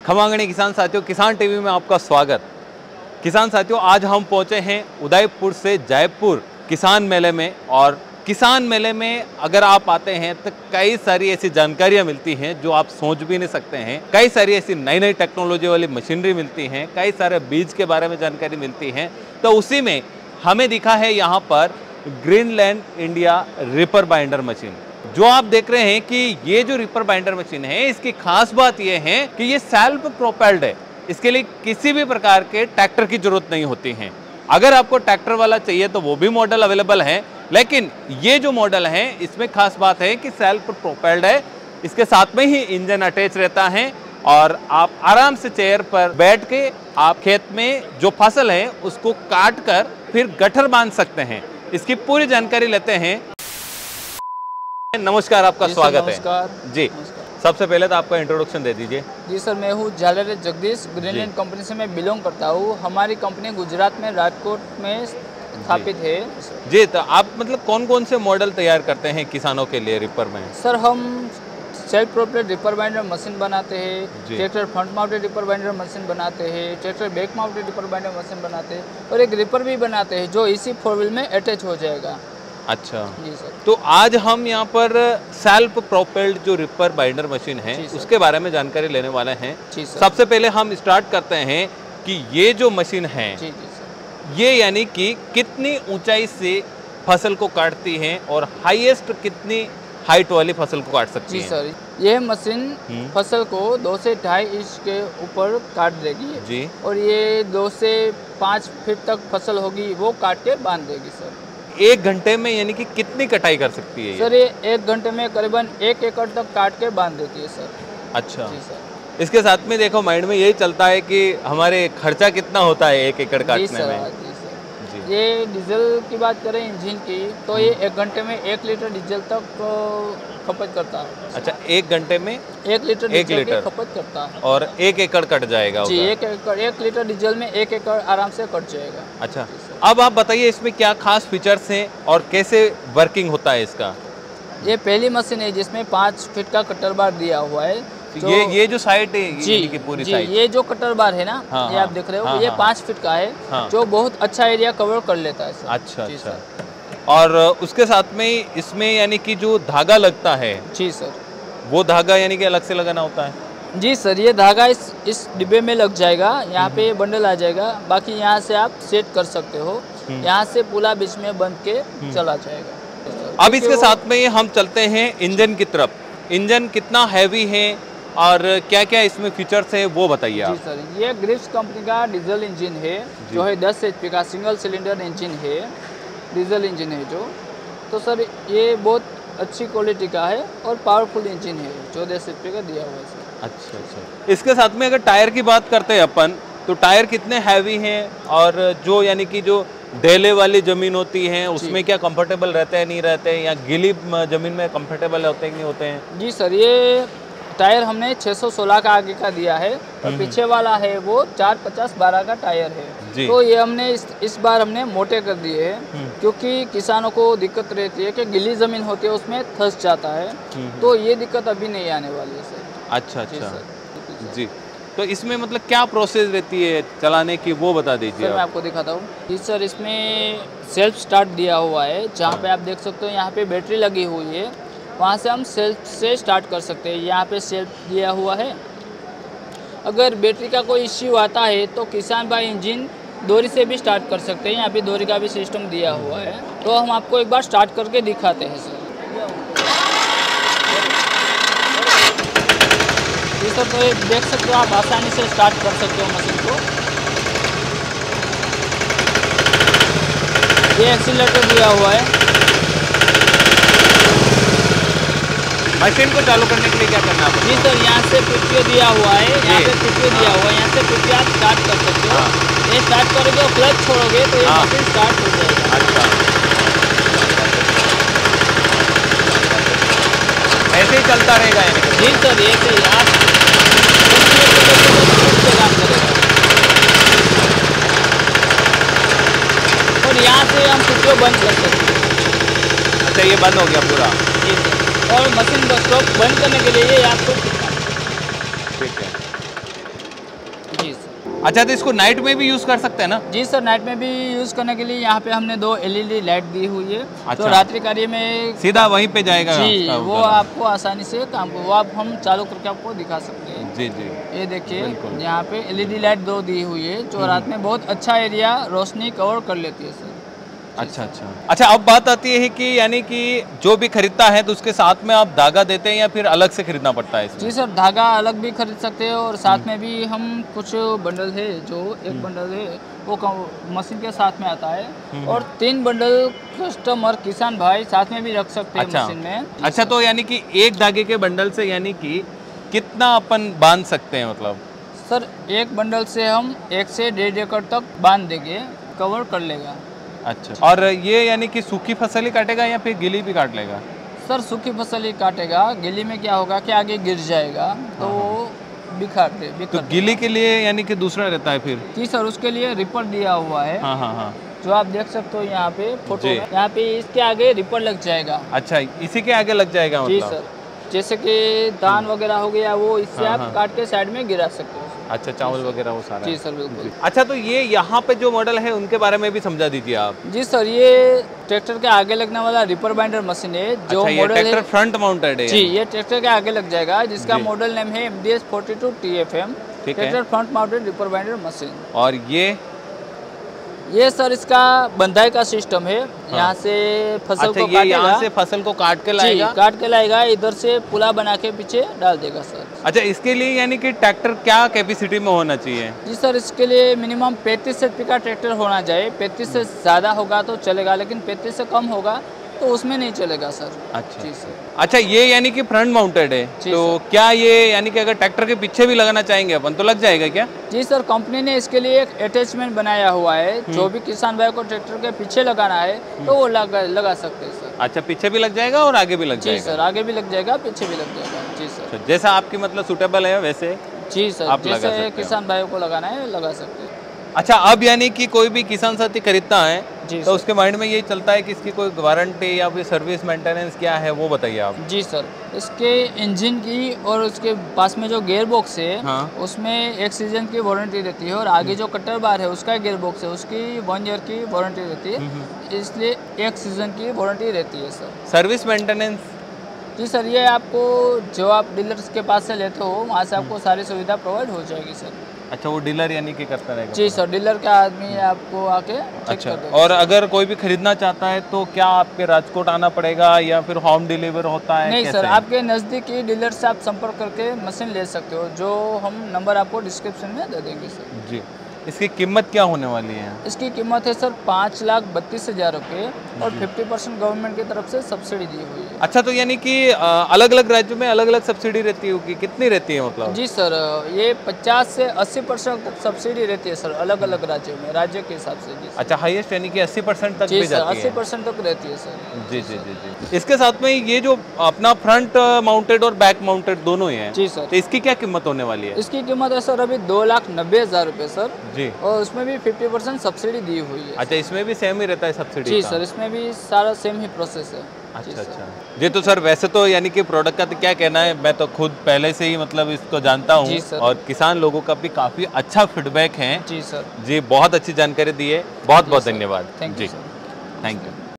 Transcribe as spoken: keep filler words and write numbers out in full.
खमांगणी किसान साथियों, किसान टीवी में आपका स्वागत। किसान साथियों, आज हम पहुंचे हैं उदयपुर से जयपुर किसान मेले में। और किसान मेले में अगर आप आते हैं तो कई सारी ऐसी जानकारियां मिलती हैं जो आप सोच भी नहीं सकते हैं। कई सारी ऐसी नई नई टेक्नोलॉजी वाली मशीनरी मिलती हैं, कई सारे बीज के बारे में जानकारी मिलती है। तो उसी में हमें दिखा है यहाँ पर Greenland India reaper binder machine. जो आप देख रहे हैं कि ये जो रिपर बाइंडर मशीन है, इसकी खास बात ये है कि ये सेल्फ प्रोपेल्ड है। इसके लिए किसी भी प्रकार के ट्रैक्टर की जरूरत नहीं होती है। अगर आपको ट्रैक्टर वाला चाहिए तो वो भी मॉडल अवेलेबल है, लेकिन ये जो मॉडल है इसमें खास बात है कि सेल्फ प्रोपेल्ड है। इसके साथ में ही इंजन अटैच रहता है और आप आराम से चेयर पर बैठ के आप खेत में जो फसल है उसको काट कर फिर गट्ठर बांध सकते हैं। इसकी पूरी जानकारी लेते हैं। नमस्कार, आपका स्वागत है जी। नमस्कार। सबसे पहले तो आपका इंट्रोडक्शन दे दीजिए। जी सर, मैं हूँ झालर जगदीश। ग्रीनलैंड कंपनी से मैं बिलोंग करता हूँ। हमारी कंपनी गुजरात में राजकोट में स्थापित है जी। तो आप मतलब कौन कौन से मॉडल तैयार करते हैं किसानों के लिए रिपर में? सर, हम self propelled reaper binder machine बनाते हैं, tractor front mounted reaper binder machine बनाते हैं, tractor back mounted reaper binder machine बनाते हैं और एक रिपर भी बनाते हैं जो इसी फोर व्हील में अटैच हो जाएगा। अच्छा जी सर। तो आज हम यहाँ पर सेल्फ प्रोपेल्ड जो रिपर बाइंडर मशीन है उसके बारे में जानकारी लेने वाले हैं। सबसे पहले हम स्टार्ट करते हैं कि ये जो मशीन है जी, जी सर। ये यानी कि कितनी ऊंचाई से फसल को काटती है और हाईएस्ट कितनी हाइट वाली फसल को काट सकती है? जी सर, ये मशीन फसल को दो से ढाई इंच के ऊपर काट देगी जी, और ये दो से पाँच फीट तक फसल होगी वो काट के बांध देगी सर। एक घंटे में यानी कि कितनी कटाई कर सकती है? सर, ये एक घंटे में करीबन एक एकड़ तक काट के बांध देती है सर। अच्छा जी सर। इसके साथ में देखो माइंड में यही चलता है कि हमारे खर्चा कितना होता है एक एकड़ काटने में? जी सर, जी। ये डीजल की बात करें इंजन की तो ये एक घंटे में एक लीटर डीजल तक खपत करता है। अच्छा, एक घंटे में एक लीटर एक लीटर खपत करता है और एक एकड़ कट जाएगा जी। एक एकड़ एक लीटर डीजल में एक एकड़ आराम से कट जाएगा। अच्छा, अब आप बताइए इसमें क्या खास फीचर्स हैं और कैसे वर्किंग होता है इसका? ये पहली मशीन है जिसमें पाँच फीट का कटर बार दिया हुआ है। तो ये ये जो साइड है जी की पूरी जी, साइड ये जो कटर बार है ना, हाँ, ये आप देख रहे हो, हाँ, ये हाँ, पाँच फीट का है हाँ, जो बहुत अच्छा एरिया कवर कर लेता है सर। अच्छा अच्छा। और उसके साथ में इसमें यानी कि जो धागा लगता है जी सर, वो धागा यानी कि अलग से लगाना होता है? जी सर, ये धागा इस इस डिब्बे में लग जाएगा। यहाँ पे बंडल आ जाएगा, बाकी यहाँ से आप सेट कर सकते हो। यहाँ से पूला बीच में बंद के चला जाएगा। अब इसके साथ में हम चलते हैं इंजन की तरफ। इंजन कितना हैवी है और क्या क्या इसमें फीचर्स है वो बताइए आप। जी सर, ये ग्रिप्स कंपनी का डीजल इंजन है जो है दस एच पी का सिंगल सिलेंडर इंजन है, डीजल इंजन है जो। तो सर ये बहुत अच्छी क्वालिटी का है और पावरफुल इंजन है, चौदह एच पी का दिया हुआ है सर। अच्छा अच्छा। इसके साथ में अगर टायर की बात करते हैं अपन तो टायर कितने हैवी हैं और जो यानी कि जो ढेले वाली ज़मीन होती है उसमें क्या कंफर्टेबल रहते हैं नहीं रहते हैं, या गीली ज़मीन में कंफर्टेबल होते हैं नहीं होते हैं? जी सर, ये टायर हमने छह सौ सोलह का आगे का दिया है और पीछे वाला है वो चार पचास बारह का टायर है। तो ये हमने इस, इस बार हमने मोटे कर दिए हैं क्योंकि किसानों को दिक्कत रहती है कि गीली ज़मीन होती है उसमें फंस जाता है, तो ये दिक्कत अभी नहीं आने वाली है सर। अच्छा अच्छा जी। तो इसमें मतलब क्या प्रोसेस रहती है चलाने की वो बता दीजिए। सर मैं आपको दिखाता हूँ। जी सर, इसमें सेल्फ स्टार्ट दिया हुआ है, जहाँ पे आप देख सकते हो यहाँ पे बैटरी लगी हुई है, वहाँ से हम सेल्फ से स्टार्ट कर सकते हैं। यहाँ पे सेल्फ दिया हुआ है। अगर बैटरी का कोई इश्यू आता है तो किसान भाई इंजन दोरी से भी स्टार्ट कर सकते हैं। यहाँ पे दोरी का भी सिस्टम दिया हुआ है, तो हम आपको एक बार स्टार्ट करके दिखाते हैं सर। जी सर, तो ये देख सकते हो आप आसानी से स्टार्ट कर सकते हो मशीन को। ये एक्सीलरेटर दिया हुआ है। मशीन को चालू करने के लिए क्या करना है? जी सर, यहाँ से पीटीओ दिया हुआ है, यहाँ पे पीटीओ दिया हुआ है, यहाँ से पीटीओ आप स्टार्ट कर सकते हो। ये स्टार्ट करोगे और क्लच छोड़ोगे तो ये मशीन स्टार्ट हो जाएगा। अच्छा, ऐसे ही चलता रहेगा? जी सर, ऐसे ही आप काम करेगा। और यहाँ से हम पीटीओ बंद कर सकते हैं। अच्छा, ये बंद हो गया पूरा? जी सर, और मशीन का स्टॉप बंद करने के लिए ये आपको ठीक है। जी सर। अच्छा, तो इसको नाइट में भी यूज कर सकते हैं ना? जी सर, नाइट में भी यूज़ करने के लिए यहाँ पे हमने दो एलईडी लाइट दी हुई है। अच्छा। तो रात्रि कार्य में सीधा वहीं पे जाएगा? जी, उसका वो उजाला। आपको आसानी से काम को वो आप हम चालू करके आपको दिखा सकते हैं। जी जी। ये देखिए, बिल्कुल। यहाँ पे एलईडी लाइट दो दी हुई है जो रात में बहुत अच्छा एरिया रोशनी कवर कर लेती है सर। अच्छा अच्छा अच्छा। अब बात आती है कि यानी कि जो भी खरीदता है तो उसके साथ में आप धागा देते हैं या फिर अलग से खरीदना पड़ता है इसमें? जी सर, धागा अलग भी खरीद सकते हैं और साथ में भी हम कुछ बंडल है जो एक बंडल है वो कम- मशीन के साथ में आता है और तीन बंडल कस्टमर किसान भाई साथ में भी रख सकते हैं अच्छा। मशीन में। अच्छा, तो यानी कि एक धागे के बंडल से यानी कि कितना अपन बांध सकते हैं मतलब? सर, एक बंडल से हम एक से डेढ़ एकड़ तक बांध देंगे, कवर कर लेगा। अच्छा, और ये यानी कि सूखी फसल ही काटेगा या फिर गीली भी काट लेगा? सर, सूखी फसल ही काटेगा, गीली में क्या होगा कि आगे गिर जाएगा तो वो बिखर दे तो बिखर गीली के लिए यानी कि दूसरा रहता है फिर? जी सर, उसके लिए रिपर दिया हुआ है हाँ हाँ हाँ। जो आप देख सकते हो यहाँ पे फोटो जी। में। यहाँ पे इसके आगे रिपर लग जाएगा। अच्छा, इसी के आगे लग जाएगा जी मतलब? सर, जैसे कि धान वगैरह हो गया वो इससे हाँ, आप हाँ। काट के साइड में गिरा सकते हो। अच्छा, चावल वगैरह वो सारा? जी सर, बिल्कुल। अच्छा, तो ये यहाँ पे जो मॉडल है उनके बारे में भी समझा दीजिए आप। जी सर, ये ट्रैक्टर के आगे लगने वाला रिपर बाइंडर मशीन है जो अच्छा, ये मॉडल ट्रैक्टर है। फ्रंट माउंटेड है? जी, ये ट्रैक्टर के आगे लग जाएगा जिसका जी। मॉडल नेम है M D S forty two T F M. ठीक है। Tractor front mounted reaper binder machine. और ये? ये सर इसका बंधाई का सिस्टम है। यहाँ से फसल अच्छा, को ये काटेगा। यहाँ से फसल को काट के जी, लाएगा? काट के लाएगा, इधर से पुला बना के पीछे डाल देगा सर। अच्छा, इसके लिए यानी कि ट्रैक्टर क्या कैपेसिटी में होना चाहिए? जी सर, इसके लिए मिनिमम पैंतीस एच पी का ट्रैक्टर होना चाहिए। पैंतीस से ज़्यादा होगा तो चलेगा, लेकिन पैंतीस से कम होगा तो उसमें नहीं चलेगा सर। अच्छा जी सर। अच्छा, ये यानी कि फ्रंट माउंटेड है, जी तो सर। क्या ये यानी कि अगर ट्रैक्टर के पीछे भी लगाना चाहेंगे अपन तो लग जाएगा क्या? जी सर, कंपनी ने इसके लिए एक अटैचमेंट बनाया हुआ है। जो भी किसान भाई को ट्रैक्टर के पीछे लगाना है तो वो लगा लगा सकते हैं सर। अच्छा, पीछे भी लग जाएगा और आगे भी लग जी जाएगा? सर, आगे भी लग जाएगा, पीछे भी लग जाएगा। जी सर। अच्छा, जैसा आपकी मतलब सूटेबल है वैसे जी सर, आप लगा सकते जैसे हो। किसान भाइयों को लगाना है लगा सकते हैं। अच्छा, अब यानी कि कोई भी किसान साथी खरीदता है जी तो सर। उसके माइंड में यही चलता है कि इसकी कोई वारंटी या फिर सर्विस मेंटेनेंस क्या है, वो बताइए आप। जी सर, इसके इंजन की और उसके पास में जो गियर बॉक्स है हाँ। उसमें एक सीजन की वारंटी रहती है और आगे जो कटर बार है उसका गियर बॉक्स है उसकी वन ईयर की वारंटी रहती है, इसलिए एक सीजन की वारंटी रहती है सर। Service maintenance? जी सर, ये आपको जो आप डीलर्स के पास से लेते हो वहाँ से आपको सारी सुविधा प्रोवाइड हो जाएगी सर। अच्छा, वो डीलर यानी कि करता रहेगा? जी सर, डीलर का आदमी आपको आके चेक अच्छा, कर देगा। और अगर कोई भी खरीदना चाहता है तो क्या आपके राजकोट आना पड़ेगा या फिर होम डिलीवर होता है? नहीं कैसे? सर, आपके नज़दीकी डीलर से आप संपर्क करके मशीन ले सकते हो, जो हम नंबर आपको डिस्क्रिप्शन में दे देंगे सर। जी। इसकी कीमत क्या होने वाली है? इसकी कीमत है सर पाँच लाख बत्तीस हज़ार रुपये और फिफ्टी परसेंट गवर्नमेंट की तरफ से सब्सिडी दी हुई है। अच्छा, तो यानी कि अलग अलग राज्यों में अलग अलग सब्सिडी रहती होगी, कितनी रहती है मतलब? जी सर, ये पचास से अस्सी परसेंट तक सब्सिडी रहती है सर, अलग अलग राज्यों में, राज्य के हिसाब से। जी सर। अच्छा, हाईएस्ट यानी कि अस्सी परसेंट तक जी भी सर, जाती अस्सी है? परसेंट तक रहती है सर। जी जी जी जी। इसके साथ में ये जो अपना फ्रंट माउंटेड और बैक माउंटेड दोनों ही है, जी सर। तो इसकी क्या कीमत होने वाली है? इसकी कीमत है सर अभी दो लाख नब्बे हज़ार रुपये सर, जी। और उसमें भी फिफ्टी परसेंट सब्सिडी दी हुई है। अच्छा, इसमें भी सेम ही रहता है सब्सिडी जी का? सर, इसमें भी सारा सेम ही प्रोसेस है। जी अच्छा सर। अच्छा जी। तो सर वैसे तो यानी कि प्रोडक्ट का तो क्या कहना है, मैं तो खुद पहले से ही मतलब इसको जानता हूँ जी सर। और किसान लोगों का भी काफ़ी अच्छा फीडबैक है। जी सर। जी, बहुत अच्छी जानकारी दी है, बहुत जी बहुत सर। धन्यवाद। थैंक जी, यू सर। Thank you.